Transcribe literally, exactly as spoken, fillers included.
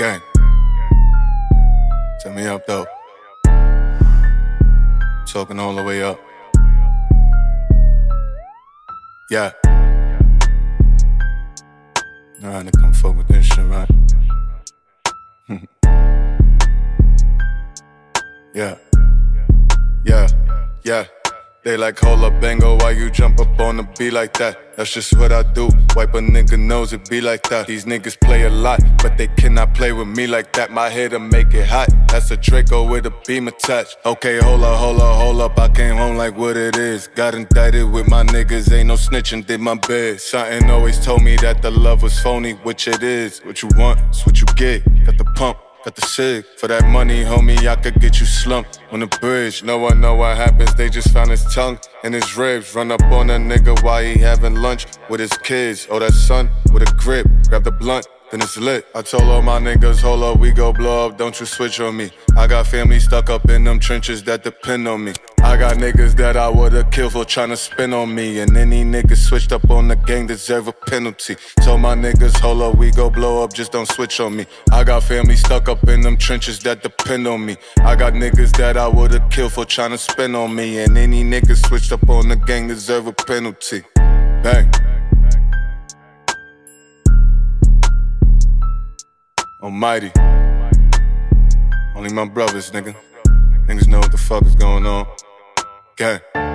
Gang. Turn me up though. Talking all the way up. Yeah. Nah, I come fuck with this shit, right? Yeah. Yeah. Yeah. They like, hold up, Bango, why you jump up on the beat like that? That's just what I do, wipe a nigga nose, it be like that. These niggas play a lot, but they cannot play with me like that. My head'll make it hot, that's a Draco with a beam attached. Okay, hold up, hold up, hold up, I came home like what it is. Got indicted with my niggas, ain't no snitching, did my bed. Something always told me that the love was phony, which it is. What you want, it's what you get, got the pump. Got the sig. For that money, homie, I could get you slumped on the bridge. No one know what happens, they just found his tongue and his ribs. Run up on a nigga while he having lunch with his kids. Oh, that son with a grip, grab the blunt, then it's lit. I told all my niggas, hold up, we go blow up, don't you switch on me. I got family stuck up in them trenches that depend on me. I got niggas that I would've killed for tryna spin on me. And any niggas switched up on the gang deserve a penalty. Told my niggas, hold up, we go blow up, just don't switch on me. I got family stuck up in them trenches that depend on me. I got niggas that I would've killed for tryna spin on me. And any niggas switched up on the gang deserve a penalty. Bang. Almighty. Only my brothers, nigga. Niggas know what the fuck is going on. Gang.